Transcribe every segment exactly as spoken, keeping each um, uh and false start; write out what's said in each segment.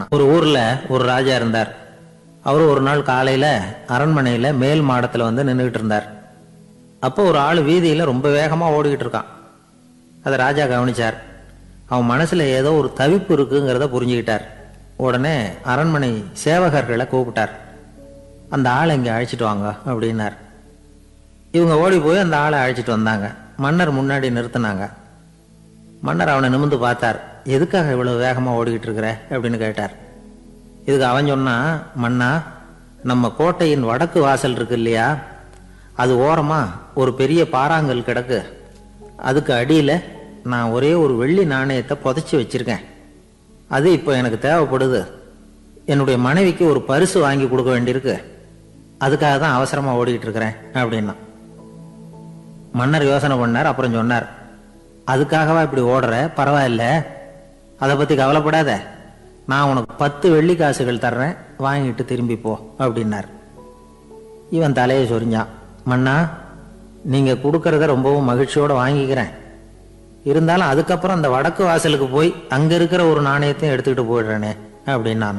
ஒரு ஊர்ல ஒரு ராஜா இருந்தார். அவரு ஒரு நாள் காலையில அரண்மனையில மேல் மாடத்துல வந்து நின்றுகிட்டு இருந்தார். அப்போ ஒரு ஆள் வீதியில ரொம்ப வேகமா ஓடிக்கிட்டு இருக்கான். அதை ராஜா கவனிச்சார். அவன் மனசுல ஏதோ ஒரு தவிப்பு இருக்குங்கிறத புரிஞ்சுக்கிட்டார். உடனே அரண்மனை சேவகர்களை கூப்பிட்டார். அந்த ஆளை இங்க அழைச்சிட்டு வாங்க அப்படின்னார். இவங்க ஓடி போய் அந்த ஆளை அழைச்சிட்டு வந்தாங்க. மன்னர் முன்னாடி நிறுத்தினாங்க. மன்னர் அவனை நிமிர்ந்து பார்த்தார். எதுக்காக இவ்வளவு வேகமா ஓடிக்கிட்டு இருக்கிற அப்படின்னு கேட்டார். இதுக்கு அவன் சொன்னா, மன்னா, நம்ம கோட்டையின் வடக்கு வாசல் இருக்கு இல்லையா, அது ஓரமா ஒரு பெரிய பாறாங்கல் கிடக்கு. அதுக்கு அடியில நான் ஒரே ஒரு வெள்ளி நாணயத்தை புதைச்சி வச்சிருக்கேன். அது இப்போ எனக்கு தேவைப்படுது. என்னுடைய மனைவிக்கு ஒரு பரிசு வாங்கி கொடுக்க வேண்டியிருக்கு. அதுக்காக தான் அவசரமா ஓடிக்கிட்டு இருக்கிறேன் அப்படின்னா. மன்னர் யோசனை பண்ணார். அப்புறம் சொன்னார், அதுக்காகவா இப்படி ஓடுற? பரவாயில்ல, அதை பத்தி கவலைப்படாத. நான் உனக்கு பத்து வெள்ளி காசுகள் தர்றேன், வாங்கிட்டு திரும்பி போ அப்படின்னார். இவன் தலையை சொரிஞ்சான். மன்னா, நீங்க கொடுக்கறத ரொம்பவும் மகிழ்ச்சியோட வாங்கிக்கிறேன். இருந்தாலும் அதுக்கப்புறம் அந்த வடக்கு வாசலுக்கு போய் அங்க இருக்கிற ஒரு நாணயத்தையும் எடுத்துக்கிட்டு போயிடுறேனே அப்படின்னா.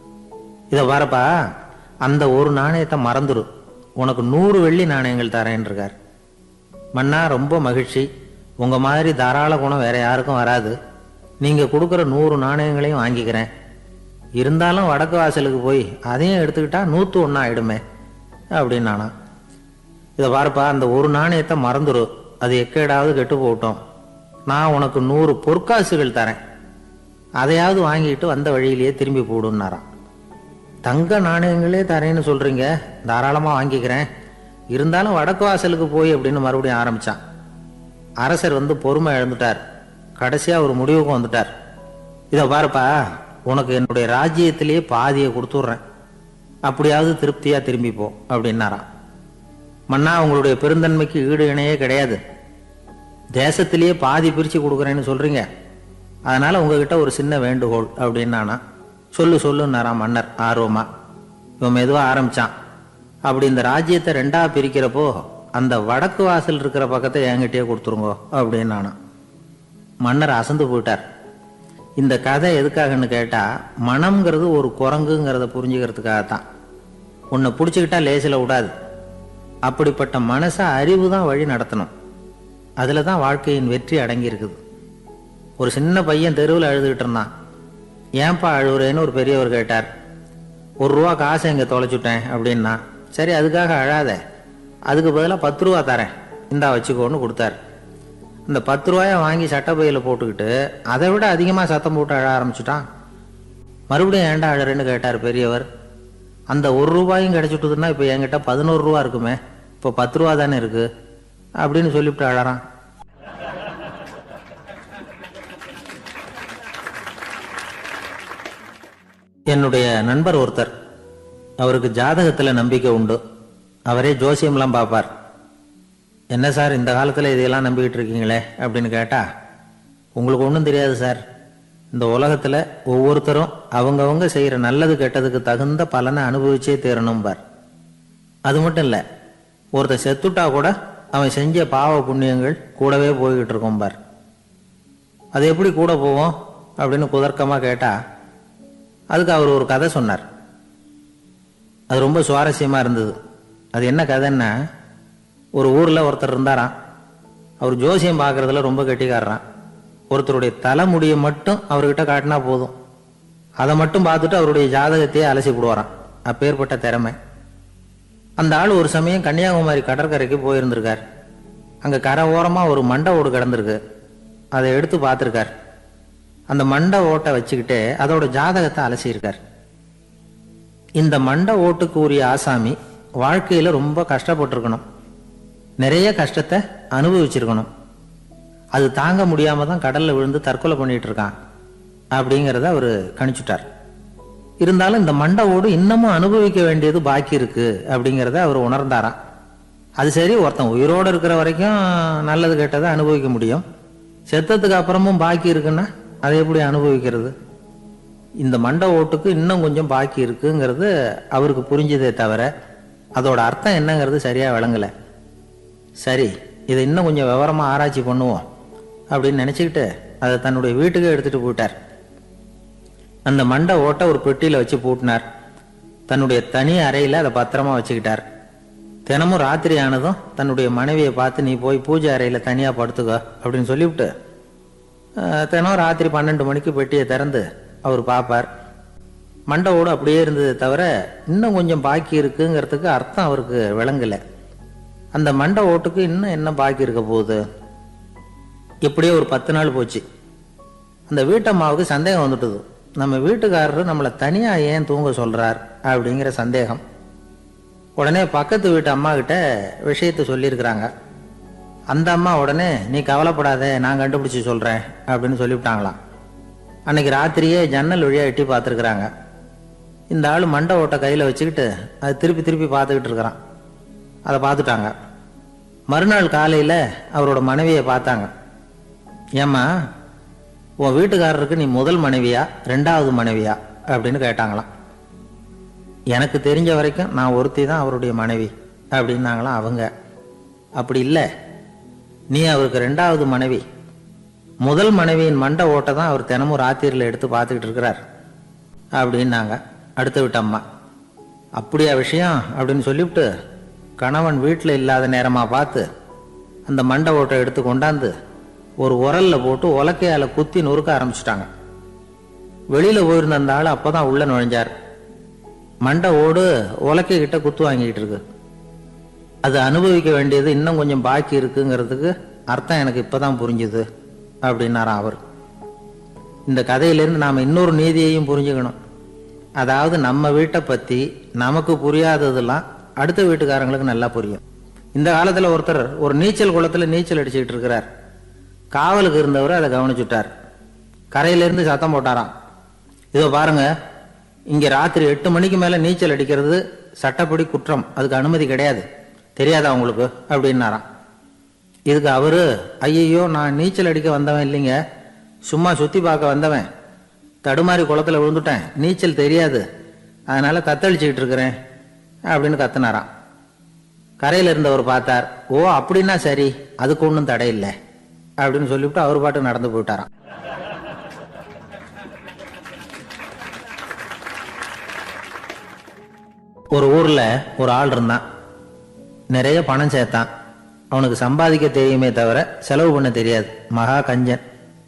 இதை பாருப்பா, அந்த ஒரு நாணயத்தை மறந்துடு, உனக்கு நூறு வெள்ளி நாணயங்கள் தரேன் இருக்கார். மன்னா, ரொம்ப மகிழ்ச்சி. உங்க மாதிரி தாராள குணம் வேற யாருக்கும் வராது. நீங்க கொடுக்குற நூறு நாணயங்களையும் வாங்கிக்கிறேன். இருந்தாலும் வடக்கு வாசலுக்கு போய் அதையும் எடுத்துக்கிட்டா நூத்து ஒன்னா ஆயிடுமே அப்படின்னானா. இதை பாருப்பா, அந்த ஒரு நாணயத்தை மறந்துடு, அது எக்கேடாவது கெட்டு போட்டோம். நான் உனக்கு நூறு பொற்காசுகள் தரேன், அதையாவது வாங்கிட்டு வந்த வழியிலேயே திரும்பி போடுன்னாராம். தங்க நாணயங்களே தரேன்னு சொல்றீங்க, தாராளமா வாங்கிக்கிறேன். இருந்தாலும் வடக்கு வாசலுக்கு போய் அப்படின்னு மறுபடியும் ஆரம்பிச்சான். அரசர் வந்து பொறுமை இழந்துட்டார். கடைசியா ஒரு முடிவுக்கு வந்துட்டார். இதை பாருப்பா, உனக்கு என்னுடைய ராஜ்யத்திலேயே பாதியை கொடுத்துட்றேன், அப்படியாவது திருப்தியா திரும்பி போ அப்படின்னாராம். மன்னா, உங்களுடைய பெருந்தன்மைக்கு ஈடு இணையே கிடையாது. தேசத்திலேயே பாதி பிரிச்சு கொடுக்குறேன்னு சொல்றீங்க, அதனால உங்ககிட்ட ஒரு சின்ன வேண்டுகோள் அப்படின்னானா. சொல்லு சொல்லுன்னாராம் மன்னர் ஆர்வமா. இவன் மெதுவா ஆரம்பிச்சான். அப்படி இந்த ராஜ்யத்தை ரெண்டா பிரிக்கிறப்போ அந்த வடக்கு வாசல் இருக்கிற பக்கத்தை என்கிட்டயே கொடுத்துருங்கோ அப்படின்னானா. மன்னர் அசந்து போயிட்டார். இந்த கதை எதுக்காகன்னு கேட்டா, மனம்ங்கிறது ஒரு குரங்குங்கிறத புரிஞ்சுக்கிறதுக்காகத்தான். உன்னை பிடிச்சிக்கிட்டா லேசில விடாது. அப்படிப்பட்ட மனசை அறிவு தான் வழி நடத்தணும். அதுல தான் வாழ்க்கையின் வெற்றி அடங்கி இருக்குது. ஒரு சின்ன பையன் தெருவில் அழுதுகிட்டு இருந்தான். ஏன்பா அழுவுறேன்னு ஒரு பெரியவர் கேட்டார். ஒரு ரூபா காசை இங்க தொலைச்சுட்டேன் அப்படின்னா. சரி, அதுக்காக அழாத, அதுக்கு பதிலாக பத்து ரூபா தரேன், இந்தா வச்சுக்கோன்னு கொடுத்தாரு. இந்த பத்து ரூபாயை வாங்கி சட்டப்பையில போட்டுக்கிட்டு அதை விட அதிகமாக சத்தம் போட்டு அழ ஆரம்பிச்சுட்டான். மறுபடியும் ஏண்டா அழறேன்னு கேட்டார் பெரியவர். அந்த ஒரு ரூபாயும் கிடைச்சிட்டுதுன்னா இப்போ என்கிட்ட பதினோரு ரூபா இருக்குமே, இப்போ பத்து ரூபா தானே இருக்கு அப்படின்னு சொல்லிவிட்டு அழறான். என்னுடைய நண்பர் ஒருத்தர், அவருக்கு ஜாதகத்துல நம்பிக்கை உண்டு. அவரே ஜோசியம்லாம் பார்ப்பார். என்ன சார் இந்த காலத்துல இதையெல்லாம் நம்பிக்கிட்டு இருக்கீங்களே அப்படின்னு கேட்டா, உங்களுக்கு ஒன்றும் தெரியாது சார். இந்த உலகத்துல ஒவ்வொருத்தரும் அவங்கவங்க செய்யற நல்லது கெட்டதுக்கு தகுந்த பலனை அனுபவிச்சே தீரணும் பார். அது மட்டும் இல்ல, ஒருத்தர் செத்துட்டா கூட அவன் செஞ்ச பாவ புண்ணியங்கள் கூடவே போய்கிட்டு இருக்கும் பார். அது எப்படி கூட போவோம் அப்படின்னு குதர்க்கமா கேட்டா, அதுக்கு அவர் ஒரு கதை சொன்னார். அது ரொம்ப சுவாரஸ்யமா இருந்தது. அது என்ன கதைன்னா, ஒரு ஊர்ல ஒருத்தர் இருந்தாராம். அவர் ஜோசியம் பார்க்கறதுல ரொம்ப கெட்டிக்காரரான். ஒருத்தருடைய தலைமுடியை மட்டும் அவர்கிட்ட காட்டினா போதும், அதை மட்டும் பார்த்துட்டு அவருடைய ஜாதகத்தையே அலசி போடுவாராம். அப்பேற்பட்ட திறமை. அந்த ஆள் ஒரு சமயம் கன்னியாகுமரி கடற்கரைக்கு போயிருந்திருக்கார். அங்க கரை ஓரமா ஒரு மண்டை ஓடு கிடந்திருக்கு. அதை எடுத்து பார்த்திருக்கார். அந்த மண்டை ஓட்டை வச்சுக்கிட்டே அதோட ஜாதகத்தை அலசியிருக்கார். இந்த மண்டை ஓட்டுக்கு உரிய ஆசாமி வாழ்க்கையில ரொம்ப கஷ்டப்பட்டிருக்கணும், நிறைய கஷ்டத்தை அனுபவிச்சிருக்கணும். அது தாங்க முடியாம தான் கடல்ல விழுந்து தற்கொலை பண்ணிட்டு இருக்கான் அப்படிங்கிறத அவரு கணிச்சுட்டார். இருந்தாலும் இந்த மண்டை ஓடு இன்னமும் அனுபவிக்க வேண்டியது பாக்கி இருக்கு அப்படிங்கிறத அவர் உணர்ந்தாராம். அது சரி, ஒருத்தன் உயிரோடு இருக்கிற வரைக்கும் நல்லது கெட்டதை அனுபவிக்க முடியும், செத்ததுக்கு அப்புறமும் பாக்கி இருக்குன்னா அதை எப்படி அனுபவிக்கிறது? இந்த மண்டை ஓட்டுக்கு இன்னும் கொஞ்சம் பாக்கி இருக்குங்கிறது அவருக்கு புரிஞ்சதே தவிர அதோட அர்த்தம் என்னங்கிறது சரியா விளங்கல. சரி, இதை இன்னும் கொஞ்சம் விவரமா ஆராய்ச்சி பண்ணுவோம் அப்படின்னு நினைச்சுக்கிட்டு அதை தன்னுடைய வீட்டுக்கு எடுத்துட்டு போயிட்டார். அந்த மண்டை ஓட்டை ஒரு பெட்டியில் வச்சு பூட்டினார். தன்னுடைய தனி அறையில் அதை பத்திரமா வச்சுக்கிட்டார். தினமும் ராத்திரி ஆனதும் தன்னுடைய மனைவியை பார்த்து, நீ போய் பூஜை அறையில் தனியாக படுத்துக்கோ அப்படின்னு சொல்லிவிட்டு தினம் ராத்திரி பன்னெண்டு மணிக்கு பெட்டியை திறந்து அவர் பார்ப்பார். மண்டை ஓடு அப்படியே இருந்தது தவிர இன்னும் கொஞ்சம் பாக்கி இருக்குங்கிறதுக்கு அர்த்தம் அவருக்கு விளங்கலை. அந்த மண்டை ஓட்டுக்கு இன்னும் என்ன பாக்கி இருக்க போகுது? இப்படியே ஒரு பத்து நாள் போச்சு. அந்த வீட்டம்மாவுக்கு சந்தேகம் வந்துட்டுது. நம்ம வீட்டுக்காரரு நம்மளை தனியாக ஏன் தூங்க சொல்கிறார் அப்படிங்கிற சந்தேகம். உடனே பக்கத்து வீட்டு அம்மா கிட்ட விஷயத்தை சொல்லியிருக்கிறாங்க. அந்த அம்மா உடனே, நீ கவலைப்படாத, நான் கண்டுபிடிச்சி சொல்கிறேன் அப்படின்னு சொல்லிவிட்டாங்களாம். அன்னைக்கு ராத்திரியே ஜன்னல் வழியாக எட்டி பார்த்துருக்குறாங்க. இந்த ஆள் மண்டை ஓட்டை கையில் வச்சுக்கிட்டு அது திருப்பி திருப்பி பார்த்துக்கிட்டு இருக்கிறான். அதை பார்த்துட்டாங்க. மறுநாள் காலையில் அவரோட மனைவியை பார்த்தாங்க. ஏம்மா, உன் வீட்டுக்காரருக்கு நீ முதல் மனைவியா ரெண்டாவது மனைவியா அப்படின்னு கேட்டாங்களாம். எனக்கு தெரிஞ்ச வரைக்கும் நான் ஒருத்தி தான் அவருடைய மனைவி அப்படின்னாங்களாம் அவங்க. அப்படி இல்லை, நீ அவருக்கு ரெண்டாவது மனைவி. முதல் மனைவியின் மண்டை ஓட்டை தான் அவர் தினமும் ராத்திரியில் எடுத்து பார்த்துக்கிட்டு இருக்கிறார் அப்படின்னாங்க அடுத்த வீட்டு அம்மா. அப்படியா விஷயம் அப்படின்னு சொல்லிவிட்டு கணவன் வீட்டில் இல்லாத நேரமாக பார்த்து அந்த மண்டை ஓட்டை எடுத்து கொண்டாந்து ஒரு உரல்ல போட்டு உலக்கையால் குத்தி நொறுக்க ஆரம்பிச்சுட்டாங்க. வெளியில் போயிருந்த அந்த ஆள் அப்போ தான் உள்ள நுழைஞ்சார். மண்டை ஓடு உலக்கை கிட்ட குத்து வாங்கிக்கிட்டு இருக்கு. அது அனுபவிக்க வேண்டியது இன்னும் கொஞ்சம் பாக்கி இருக்குங்கிறதுக்கு அர்த்தம் எனக்கு இப்போதான் புரிஞ்சுது அப்படின்னாராம் அவர். இந்த கதையிலேருந்து நாம் இன்னொரு நீதியையும் புரிஞ்சுக்கணும். அதாவது நம்ம வீட்டை பற்றி நமக்கு புரியாததெல்லாம் அடுத்த வீட்டுக்காரங்களுக்கு நல்லா புரியும். இந்த காலத்தில் ஒருத்தர் ஒரு நீச்சல் குளத்தில் நீச்சல் அடிச்சுக்கிட்டு இருக்கிறார். காவலுக்கு இருந்தவர் அதை கவனிச்சுட்டார். கரையிலேருந்து சத்தம் போட்டாராம், இதோ பாருங்க, இங்கே ராத்திரி எட்டு மணிக்கு மேலே நீச்சல் அடிக்கிறது சட்டப்படி குற்றம், அதுக்கு அனுமதி கிடையாது, தெரியாதா உங்களுக்கு அப்படின்னாராம். இதுக்கு அவரு, ஐயையோ, நான் நீச்சல் அடிக்க வந்தவன் இல்லைங்க, சும்மா சுற்றி பார்க்க வந்தவன், தடுமாறி குளத்தில் விழுந்துட்டேன், நீச்சல் தெரியாது, அதனால தத்தளிச்சுக்கிட்டு இருக்கிறேன் அப்படின்னு கத்துனாராம். கரையில் இருந்தவர் பார்த்தார். ஓ அப்படின்னா சரி, அதுக்கு ஒன்றும் தடை இல்லை அப்படின்னு சொல்லிவிட்டு அவர் பாட்டு நடந்து போயிட்டாராம். ஒரு ஊர்ல ஒரு ஆள் இருந்தான். நிறைய பணம் சேர்த்தான். அவனுக்கு சம்பாதிக்க தெரியுமே தவிர செலவு பண்ண தெரியாது. மகா கஞ்சன்.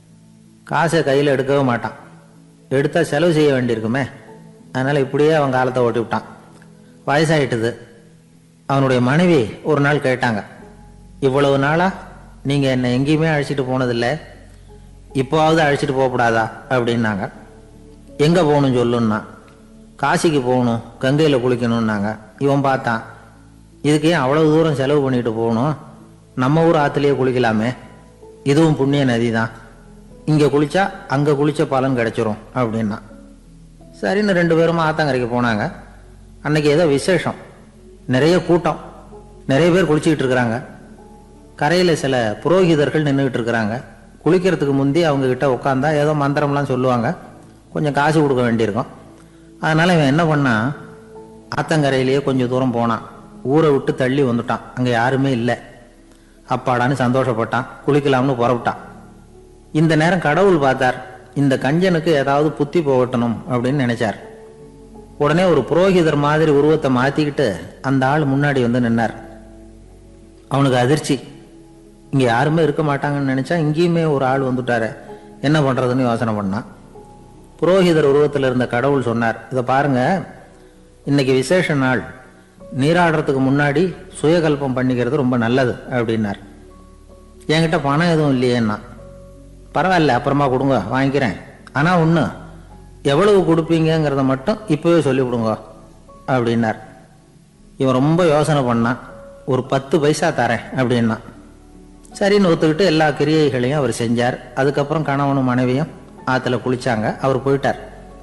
காசை கையில் எடுக்கவே மாட்டான். எடுத்தா செலவு செய்ய வேண்டியிருக்குமே, அதனால இப்படியே அவன் காலத்தை ஓட்டி விட்டான். வயசாயிட்டுது. அவனுடைய மனைவி ஒரு நாள் கேட்டாங்க, இவ்வளவு நாளா நீங்க என்னை எங்கேயுமே அழைச்சிட்டு போனதில்லை, இப்போவாவது அழைச்சிட்டு போகக்கூடாதா அப்படின்னாங்க. எங்க போகணும் சொல்லுன்னா. காசிக்கு போகணும், கங்கையில் குளிக்கணும்னாங்க. இவன் பார்த்தான், இதுக்கு ஏன் அவ்வளவு தூரம் செலவு பண்ணிட்டு போகணும், நம்ம ஊர் ஆற்றுலேயே குளிக்கலாமே, இதுவும் புண்ணிய நதி தான், இங்கே குளிச்சா அங்கே குளிச்ச பலன் கிடைச்சிரும் அப்படின்னா. சரின்னு ரெண்டு பேரும் ஆத்தங்கரைக்கு போனாங்க. அன்னைக்கு ஏதோ விசேஷம், நிறைய கூட்டம், நிறைய பேர் குளிச்சுக்கிட்டு இருக்கிறாங்க. கரையில் சில புரோகிதர்கள் நின்றுக்கிட்டு இருக்கிறாங்க. குளிக்கிறதுக்கு முந்தி அவங்க கிட்ட உட்காந்தா ஏதோ மந்திரம்லாம் சொல்லுவாங்க, கொஞ்சம் காசு கொடுக்க வேண்டியிருக்கும். அதனால இவன் என்ன பண்ணான், ஆத்தங்கரையிலேயே கொஞ்சம் தூரம் போனான். ஊரை விட்டு தள்ளி வந்துட்டான். அங்கே யாருமே இல்லை. அப்பாடான்னு சந்தோஷப்பட்டான். குளிக்கலாம்னு புறப்பட்டான். இந்த நேரம் கடவுள் பார்த்தார், இந்த கஞ்சனுக்கு ஏதாவது புத்தி போகட்டணும் அப்படின்னு நினைச்சார். உடனே ஒரு புரோகிதர் மாதிரி உருவத்தை மாத்திக்கிட்டு அந்த ஆள் முன்னாடி வந்து நின்னார். அவனுக்கு அதிர்ச்சி. இங்க யாருமே இருக்க மாட்டாங்கன்னு நினைச்சா இங்கேயுமே ஒரு ஆள் வந்துட்டாரு, என்ன பண்றதுன்னு யோசனை பண்ணான். புரோகிதர் உருவத்தில் இருந்த கடவுள் சொன்னார், இதை பாருங்க, இன்னைக்கு விசேஷ நாள், நீராடுறதுக்கு முன்னாடி சுயகல்பம் பண்ணிக்கிறது ரொம்ப நல்லது அப்படின்னார். என்கிட்ட பணம் எதுவும் இல்லையேன்னா. பரவாயில்ல, அப்புறமா கொடுங்க, வாங்கிக்கிறேன், ஆனா ஒன்று, எவ்வளவு கொடுப்பீங்கிறத மட்டும் இப்பவே சொல்லி கொடுங்க அப்படின்னார். இவன் ரொம்ப யோசனை பண்ணான். ஒரு பத்து பைசா தரேன் அப்படின்னா. சரின்னு ஒத்துக்கிட்டு எல்லா கிரியைகளையும் அவர் செஞ்சார். அதுக்கப்புறம் கணவனும் மனைவியும் ஆற்றுல குளிச்சாங்க. அவர் போயிட்டார்.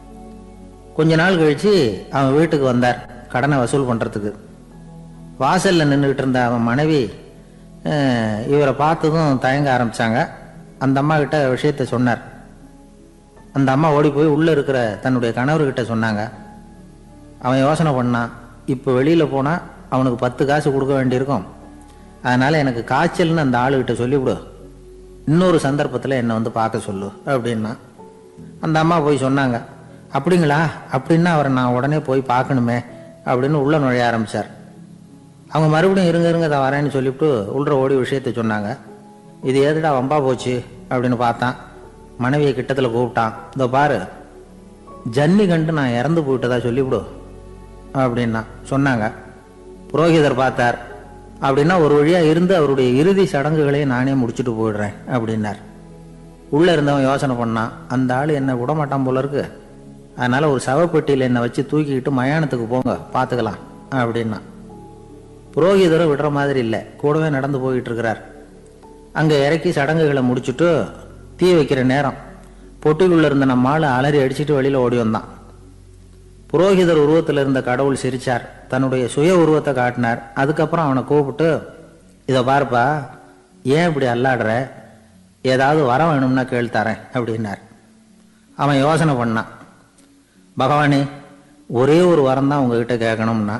கொஞ்ச நாள் கழிச்சு அவன் வீட்டுக்கு வந்தார் கடனை வசூல் பண்ணுறதுக்கு. வாசலில் நின்றுக்கிட்டு இருந்த அவன் மனைவி இவரை பார்த்ததும் தயங்க ஆரம்பித்தாங்க. அந்த அம்மா கிட்ட விஷயத்த சொன்னார். அந்த அம்மா ஓடி போய் உள்ளே இருக்கிற தன்னுடைய கணவர்கிட்ட சொன்னாங்க. அவன் யோசனை பண்ணான், இப்போ வெளியில் போனால் அவனுக்கு பத்து காசு கொடுக்க வேண்டியிருக்கும், அதனால் எனக்கு காய்ச்சல்னு அந்த ஆளுகிட்ட சொல்லிவிடு, இன்னொரு சந்தர்ப்பத்தில் என்னை வந்து பார்க்க சொல்லு அப்படின்னா. அந்த அம்மா போய் சொன்னாங்க. அப்படிங்களா? அப்படின்னா அவரை நான் உடனே போய் பார்க்கணுமே அப்படின்னு உள்ள நுழைய ஆரம்பித்தார். அவங்க மறுபடியும் இருங்க இருங்க தான் வரேன்னு சொல்லிவிட்டு உள்ள ஓடி விஷயத்தை சொன்னாங்க. இது ஏதுடா வம்பா போச்சு அப்படின்னு பார்த்தான். மனைவியை கிட்டத்தில் கூப்பிட்டான். இதோ பாரு, ஜன்னி கண்டு நான் இறந்து போயிட்டதா சொல்லிவிடு அப்படின்னா சொன்னாங்க. புரோகிதர் பார்த்தார். அப்படின்னா ஒரு வழியாக இருந்து அவருடைய இறுதி சடங்குகளையும் நானே முடிச்சுட்டு போயிடுறேன் அப்படின்னார். உள்ளே இருந்தவன் யோசனை பண்ணான், அந்த ஆள் என்னை விடமாட்டான் போல இருக்கு, அதனால ஒரு சவப்பெட்டியில் என்னை வச்சு தூக்கிக்கிட்டு மயானத்துக்கு போங்க பார்த்துக்கலாம் அப்படின்னா. புரோகிதரும் விடுற மாதிரி இல்லை, கூடவே நடந்து போயிட்டு இருக்கிறார். அங்கே இறக்கி சடங்குகளை முடிச்சுட்டு தீ வைக்கிற நேரம் பொட்டிக்குள்ளே இருந்த நம்ம ஆள் அலறி அடிச்சுட்டு வெளியில் ஓடி வந்தான். புரோகிதர் உருவத்தில் இருந்த கடவுள் சிரிச்சார், தன்னுடைய சுய உருவத்தை காட்டினார். அதுக்கப்புறம் அவனை கூப்பிட்டு, இதை பாருப்பா, ஏன் இப்படி அல்லாடுற, ஏதாவது வர வேணும்னா கேள்தரேன் அப்படின்னார். அவன் யோசனை பண்ணான். பகவானே, ஒரே ஒரு வரம் தான் உங்ககிட்ட கேட்கணும்னா.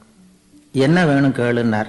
என்ன வேணும் கேளுன்னார்.